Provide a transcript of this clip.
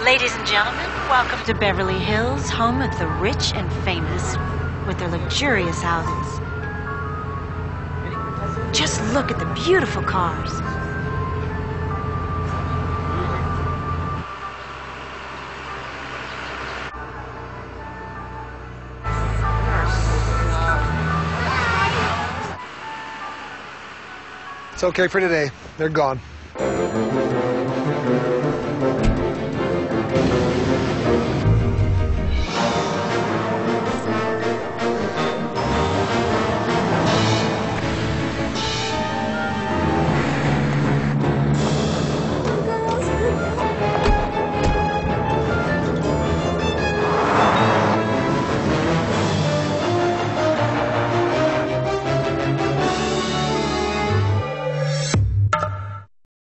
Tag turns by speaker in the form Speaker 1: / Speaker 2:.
Speaker 1: Ladies and gentlemen, welcome to Beverly Hills, home of the rich and famous with their luxurious houses. Just look at the beautiful cars.
Speaker 2: It's okay for today. They're gone.